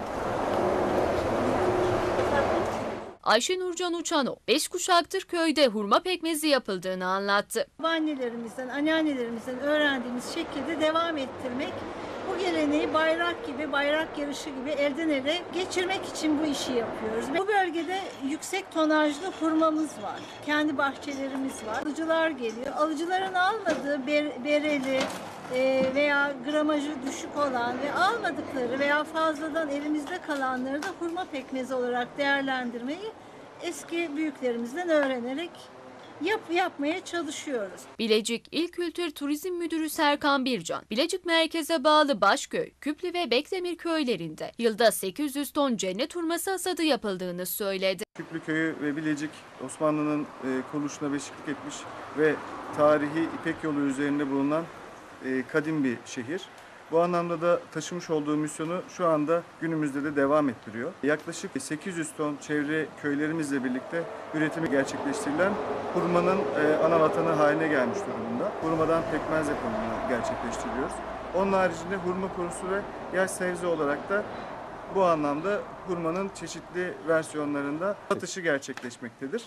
Speaker 1: Ayşe Nurcan Uçano, 5 kuşaktır köyde hurma pekmezi yapıldığını anlattı.
Speaker 23: Annelerimizden, anneannelerimizden öğrendiğimiz şekilde devam ettirmek, bu
Speaker 3: bu geleneği bayrak gibi, bayrak yarışı gibi elden ele geçirmek için bu işi yapıyoruz. Bu bölgede yüksek tonajlı hurmamız var. Kendi bahçelerimiz var. Alıcılar geliyor. Alıcıların almadığı bereli veya gramajı düşük olan ve almadıkları veya fazladan elimizde kalanları da hurma pekmezi olarak değerlendirmeyi eski büyüklerimizden öğrenerek yapmaya çalışıyoruz.
Speaker 1: Bilecik İl Kültür Turizm Müdürü Serkan Bircan, Bilecik merkeze bağlı Başköy, Küplü ve Bekdemir köylerinde yılda 800 ton cennet hurması hasadı yapıldığını söyledi.
Speaker 5: Küplü köyü ve Bilecik Osmanlı'nın kuruluşuna beşiklik etmiş ve tarihi İpek yolu üzerinde bulunan kadim bir şehir. Bu anlamda da taşımış olduğu misyonu şu anda günümüzde de devam ettiriyor. Yaklaşık 800 ton çevre köylerimizle birlikte üretimi gerçekleştirilen hurmanın ana vatanı haline gelmiş durumunda. Hurmadan pekmez yapımını gerçekleştiriyoruz. Onun haricinde hurma kurusu ve yaş sebze olarak da bu anlamda hurmanın çeşitli versiyonlarında satışı gerçekleşmektedir.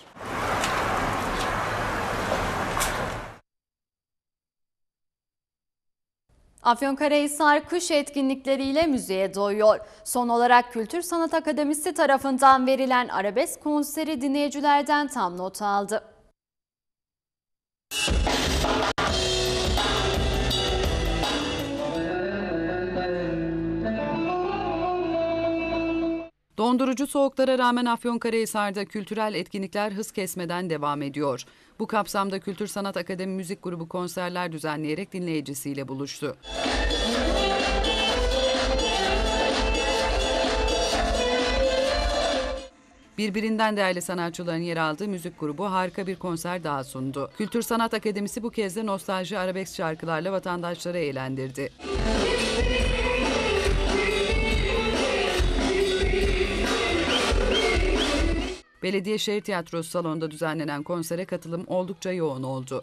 Speaker 1: Afyonkarahisar kış etkinlikleriyle müziğe doyuyor. Son olarak Kültür Sanat Akademisi tarafından verilen arabesk konseri dinleyicilerden tam not aldı.
Speaker 9: Dondurucu soğuklara rağmen Afyonkarahisar'da kültürel etkinlikler hız kesmeden devam ediyor. Bu kapsamda Kültür Sanat Akademi Müzik Grubu konserler düzenleyerek dinleyicisiyle buluştu. Birbirinden değerli sanatçıların yer aldığı müzik grubu harika bir konser daha sundu. Kültür Sanat Akademisi bu kez de nostalji arabesk şarkılarla vatandaşları eğlendirdi. Belediye Şehir Tiyatrosu salonunda düzenlenen konsere katılım oldukça yoğun oldu.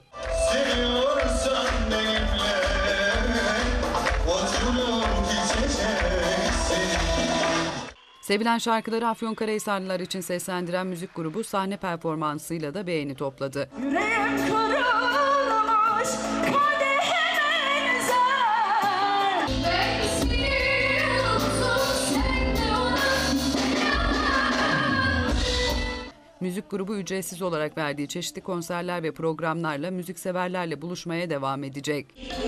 Speaker 9: Sevilen şarkıları Afyonkarahisarlılar için seslendiren müzik grubu sahne performansıyla da beğeni topladı.
Speaker 20: Yüreğim kırılmış, kadehime benzer. Ben ismini unuttum, sen de ona.
Speaker 9: Müzik grubu ücretsiz olarak verdiği çeşitli konserler ve programlarla müzikseverlerle buluşmaya devam edecek.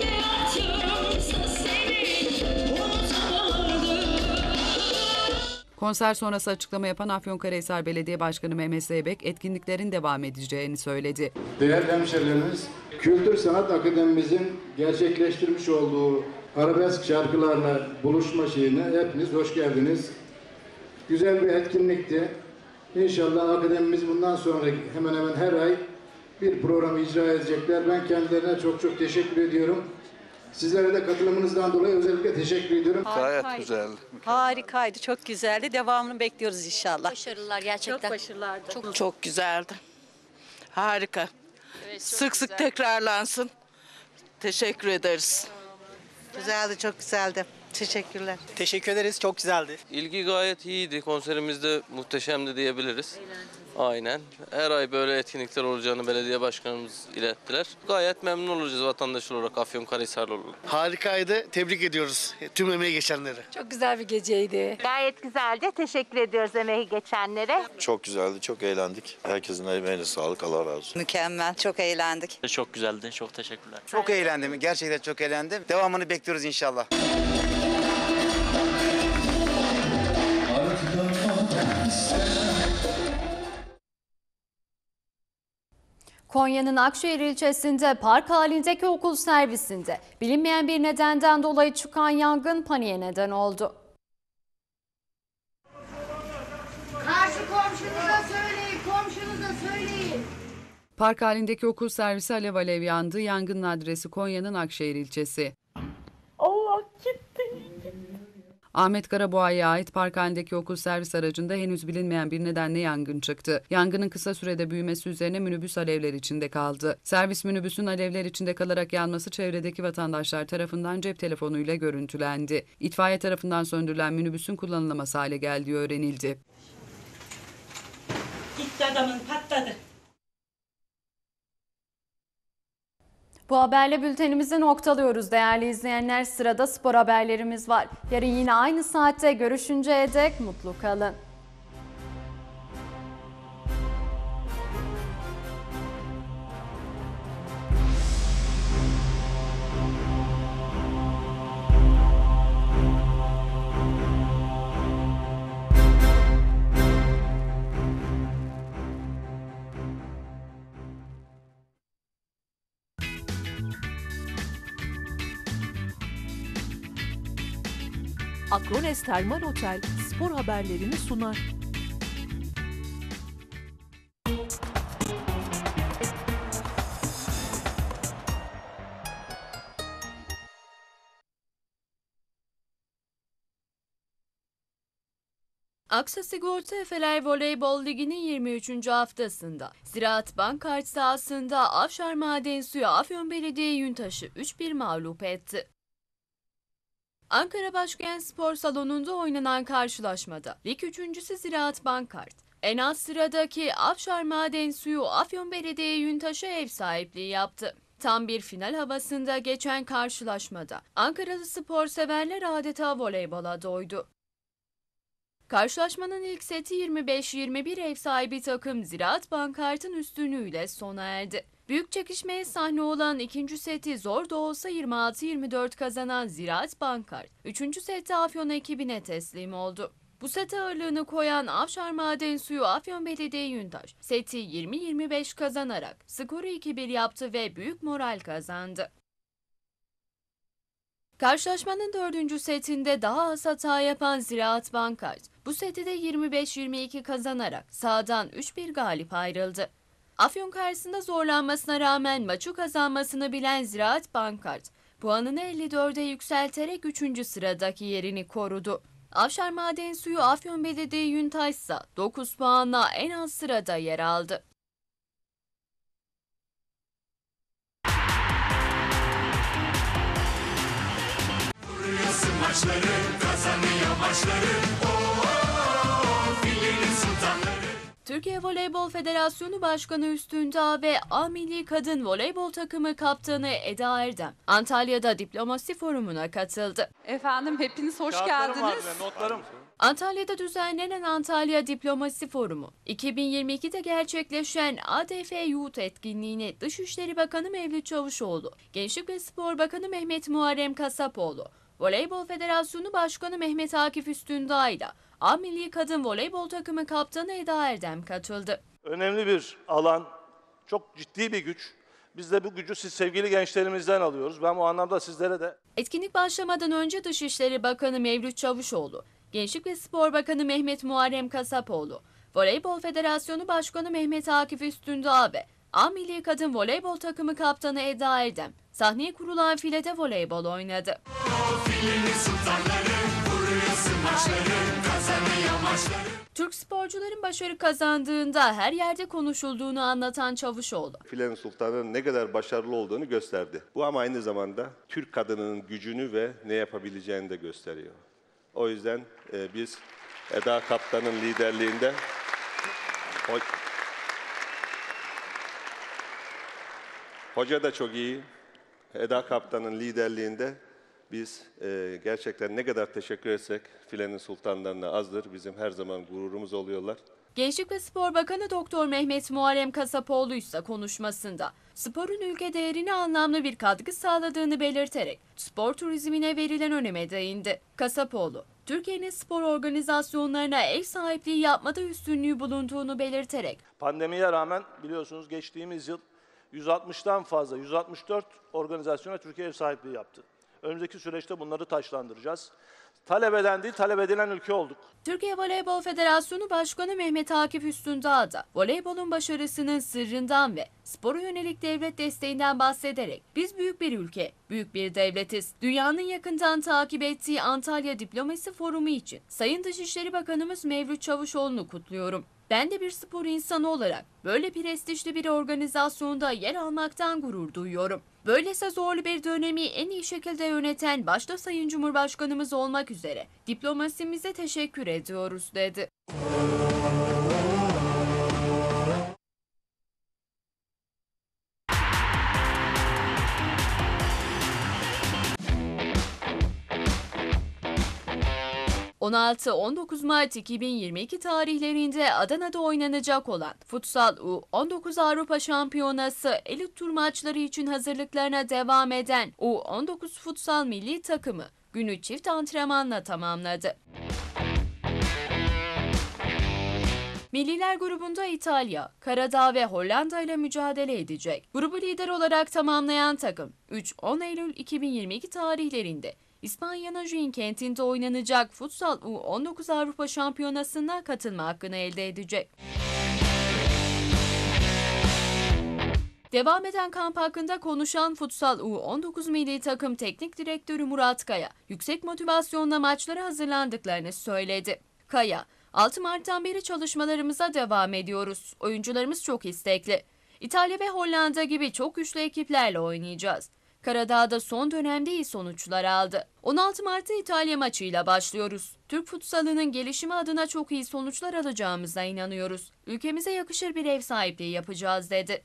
Speaker 9: Konser sonrası açıklama yapan Afyonkarahisar Belediye Başkanı Mehmet Zeybek etkinliklerin devam edeceğini söyledi.
Speaker 21: Değerli hemşehrilerimiz, Kültür Sanat Akademimizin gerçekleştirmiş olduğu arabesk şarkılarla buluşma şeyine hepiniz hoş geldiniz. Güzel bir etkinlikti. İnşallah akademimiz bundan sonra hemen hemen her ay bir program icra edecekler. Ben kendilerine çok çok teşekkür ediyorum. Sizlere de katılımınızdan dolayı özellikle teşekkür ediyorum.
Speaker 23: Gayet güzeldi. Harikaydı, çok güzeldi. Devamını bekliyoruz inşallah.
Speaker 24: Başarılar gerçekten.
Speaker 23: Çok başarılardı.
Speaker 24: Çok
Speaker 23: güzeldi. Harika.
Speaker 24: Evet,
Speaker 23: sık sık tekrarlansın. Teşekkür ederiz.
Speaker 24: güzeldi, çok güzeldi. Teşekkürler.
Speaker 2: Teşekkür ederiz. Çok güzeldi.
Speaker 25: İlgi gayet iyiydi. Konserimiz de muhteşemdi diyebiliriz. Aynen. Her ay böyle etkinlikler olacağını belediye başkanımız ilettiler. Gayet memnun olacağız vatandaş olarak, Afyonkarahisarlı olarak.
Speaker 26: Harikaydı. Tebrik ediyoruz tüm emeği geçenleri.
Speaker 23: Çok güzel bir geceydi.
Speaker 24: Gayet güzeldi. Teşekkür ediyoruz emeği geçenlere.
Speaker 27: Çok güzeldi. Çok eğlendik. Herkesin emeğine sağlık. Allah razı olsun.
Speaker 23: Mükemmel. Çok eğlendik.
Speaker 25: Çok güzeldi. Çok teşekkürler.
Speaker 2: Çok eğlendim. Gerçekten çok eğlendim. Devamını bekliyoruz inşallah.
Speaker 1: Konya'nın Akşehir ilçesinde park halindeki okul servisinde bilinmeyen bir nedenden dolayı çıkan yangın paniğe neden oldu.
Speaker 20: Karşı komşunuza söyleyin, komşunuza söyleyin.
Speaker 9: Park halindeki okul servisi alev alev yandı. Yangının adresi Konya'nın Akşehir ilçesi.
Speaker 20: Allah gitti.
Speaker 9: Ahmet Karaboğa'ya ait park halindeki okul servis aracında henüz bilinmeyen bir nedenle yangın çıktı. Yangının kısa sürede büyümesi üzerine minibüs alevler içinde kaldı. Servis minibüsün alevler içinde kalarak yanması çevredeki vatandaşlar tarafından cep telefonuyla görüntülendi. İtfaiye tarafından söndürülen minibüsün kullanılamaz hale geldiği öğrenildi.
Speaker 20: Gitti adamın, patladı.
Speaker 1: Bu haberle bültenimizi noktalıyoruz değerli izleyenler. Sırada spor haberlerimiz var. Yarın yine aynı saatte görüşünceye dek mutlu kalın.
Speaker 4: Akrones Termal Otel spor haberlerini sunar.
Speaker 1: Aksa Sigorta Efeler Voleybol Ligi'nin 23. haftasında Ziraat Bankart sahasında Afşar Madensuyu Afyon Belediye Yuntaş'ı 3-1 mağlup etti. Ankara Başkent Spor Salonu'nda oynanan karşılaşmada lig üçüncüsü Ziraat Bankart, en alt sıradaki Afşar Madensuyu Afyon Belediye Yuntaş'a ev sahipliği yaptı. Tam bir final havasında geçen karşılaşmada Ankaralı spor severler adeta voleybola doydu. Karşılaşmanın ilk seti 25-21 ev sahibi takım Ziraat Bankart'ın üstünlüğüyle sona erdi. Büyük çekişmeye sahne olan ikinci seti zor da olsa 26-24 kazanan Ziraat Bankart, üçüncü sette Afyon ekibine teslim oldu. Bu sete ağırlığını koyan Afşar Madensuyu Afyon Belediye Yuntaş, seti 20-25 kazanarak skoru 2-1 yaptı ve büyük moral kazandı. Karşılaşmanın 4. setinde daha az hata yapan Ziraat Bankart, bu seti de 25-22 kazanarak sahadan 3-1 galip ayrıldı. Afyon karşısında zorlanmasına rağmen maçı kazanmasını bilen Ziraat Bankart, puanını 54'e yükselterek 3. sıradaki yerini korudu. Afşar Madensuyu Afyon Belediye Yuntaş ise 9 puanla en alt sırada yer aldı. Türkiye Voleybol Federasyonu Başkanı Üstün Dağ ve A Milli Kadın Voleybol Takımı Kaptanı Eda Erdem, Antalya'da diplomasi forumuna katıldı.
Speaker 6: Efendim hepiniz hoş geldiniz.
Speaker 1: Antalya'da düzenlenen Antalya Diplomasi Forumu, 2022'de gerçekleşen ADF Youth etkinliğini Dışişleri Bakanı Mevlüt Çavuşoğlu, Gençlik ve Spor Bakanı Mehmet Muharrem Kasapoğlu, Voleybol Federasyonu Başkanı Mehmet Akif Üstündağ ile A Milli Kadın Voleybol Takımı Kaptanı Eda Erdem katıldı.
Speaker 7: Önemli bir alan, çok ciddi bir güç. Biz de bu gücü siz sevgili gençlerimizden alıyoruz. Ben bu anlamda sizlere de...
Speaker 1: Etkinlik başlamadan önce Dışişleri Bakanı Mevlüt Çavuşoğlu, Gençlik ve Spor Bakanı Mehmet Muharrem Kasapoğlu, Voleybol Federasyonu Başkanı Mehmet Akif Üstündağ ve A Milli Kadın Voleybol Takımı Kaptanı Eda Erdem, sahneye kurulan filede voleybol oynadı. Türk sporcuların başarı kazandığında her yerde konuşulduğunu anlatan Çavuşoğlu,
Speaker 8: Filenin Sultanı'nın ne kadar başarılı olduğunu gösterdi. Bu ama aynı zamanda Türk kadınının gücünü ve ne yapabileceğini de gösteriyor. O yüzden biz Eda Kaptan'ın liderliğinde hoca da çok iyi. Eda Kaptan'ın liderliğinde biz gerçekten ne kadar teşekkür etsek Filenin Sultanlarına azdır. Bizim her zaman gururumuz oluyorlar.
Speaker 1: Gençlik ve Spor Bakanı Doktor Mehmet Muharrem Kasapoğlu ise konuşmasında sporun ülke değerine anlamlı bir katkı sağladığını belirterek spor turizmine verilen öneme değindi. Kasapoğlu, Türkiye'nin spor organizasyonlarına ev sahipliği yapmada üstünlüğü bulunduğunu belirterek
Speaker 7: Pandemiye rağmen biliyorsunuz geçtiğimiz yıl 160'tan fazla, 164 organizasyona Türkiye ev sahipliği yaptı. Önümüzdeki süreçte bunları taşlandıracağız. Talep eden değil, talep edilen ülke olduk.
Speaker 1: Türkiye Voleybol Federasyonu Başkanı Mehmet Akif Üstündağ da voleybolun başarısının sırrından ve spora yönelik devlet desteğinden bahsederek biz büyük bir ülke, büyük bir devletiz. Dünyanın yakından takip ettiği Antalya Diplomasi Forumu için Sayın Dışişleri Bakanımız Mevlüt Çavuşoğlu'nu kutluyorum. Ben de bir spor insanı olarak böyle prestijli bir organizasyonda yer almaktan gurur duyuyorum. Böylese zorlu bir dönemi en iyi şekilde yöneten başta Sayın Cumhurbaşkanımız olmak üzere diplomasimize teşekkür ediyoruz dedi. 16-19 Mart 2022 tarihlerinde Adana'da oynanacak olan Futsal U19 Avrupa Şampiyonası elit tur maçları için hazırlıklarına devam eden U19 Futsal milli takımı günü çift antrenmanla tamamladı. Milliler grubunda İtalya, Karadağ ve Hollanda ile mücadele edecek. Grubu lider olarak tamamlayan takım 3-10 Eylül 2022 tarihlerinde İspanya'nın Jaén kentinde oynanacak Futsal U19 Avrupa Şampiyonası'na katılma hakkını elde edecek. Devam eden kamp hakkında konuşan Futsal U19 milli takım teknik direktörü Murat Kaya, yüksek motivasyonla maçlara hazırlandıklarını söyledi. Kaya, 6 Mart'tan beri çalışmalarımıza devam ediyoruz. Oyuncularımız çok istekli. İtalya ve Hollanda gibi çok güçlü ekiplerle oynayacağız. Karadağ'da son dönemde iyi sonuçlar aldı. 16 Mart'ta İtalya maçıyla başlıyoruz. Türk futsalının gelişimi adına çok iyi sonuçlar alacağımıza inanıyoruz. Ülkemize yakışır bir ev sahipliği yapacağız dedi.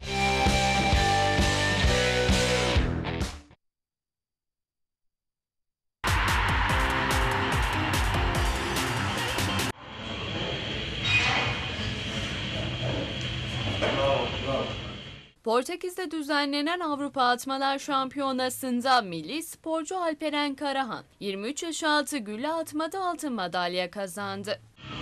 Speaker 1: Portekiz'de düzenlenen Avrupa Atmalar Şampiyonası'nda milli sporcu Alperen Karahan 23 yaş altı gülle atmada altın madalya kazandı.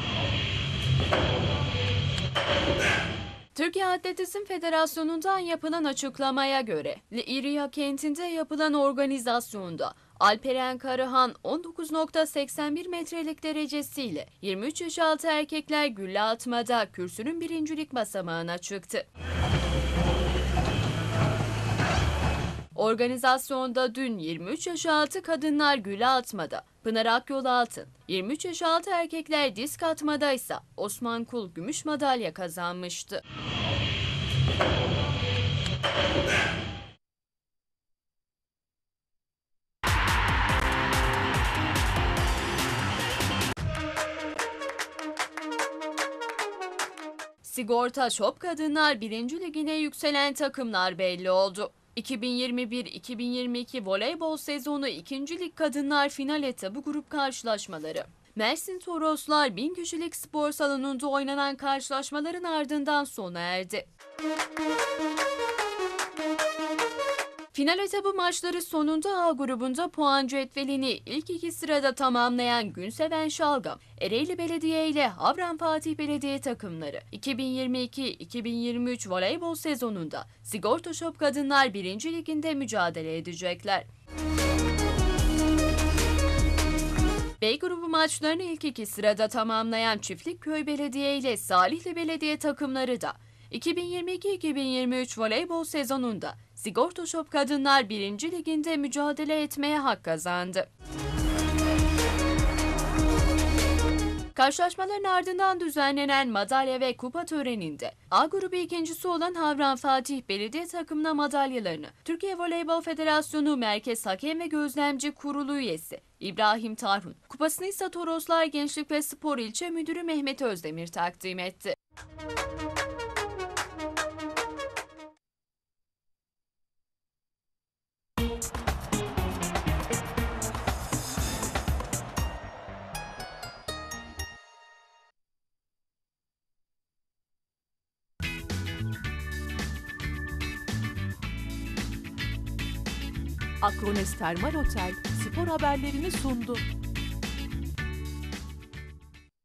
Speaker 1: Türkiye Atletizm Federasyonu'ndan yapılan açıklamaya göre Leiria kentinde yapılan organizasyonda Alperen Karahan 19.81 metrelik derecesiyle 23 yaş altı erkekler gülle atmada kürsünün birincilik basamağına çıktı. Organizasyonda dün 23 yaş altı kadınlar gülle atmada Pınar Akyol altın, 23 yaş altı erkekler disk atmada ise Osman Kul gümüş madalya kazanmıştı. Sigorta Shop Kadınlar 1. Ligine yükselen takımlar belli oldu. 2021-2022 voleybol sezonu 2. Lig Kadınlar final etabı grup karşılaşmaları. Mersin Toroslar 1000 kişilik spor salonunda oynanan karşılaşmaların ardından sona erdi. Final etabı maçları sonunda A grubunda puan cetvelini ilk 2 sırada tamamlayan Günseven Şalgam, Ereğli Belediye ile Havran Fatih Belediye takımları 2022-2023 voleybol sezonunda Sigorta Shop Kadınlar 1. Liginde mücadele edecekler. B grubu maçlarını ilk 2 sırada tamamlayan Çiftlikköy Belediye ile Salihli Belediye takımları da 2022-2023 voleybol sezonunda Sigorta Shop Kadınlar 1. Liginde mücadele etmeye hak kazandı. Karşılaşmaların ardından düzenlenen madalya ve kupa töreninde A grubu ikincisi olan Havran Fatih Belediye takımına madalyalarını Türkiye Voleybol Federasyonu Merkez Hakem ve Gözlemci Kurulu üyesi İbrahim Tarhun, kupasını ise Toroslar Gençlik ve Spor İlçe Müdürü Mehmet Özdemir takdim etti.
Speaker 4: Akrones Termal Otel spor haberlerini sundu.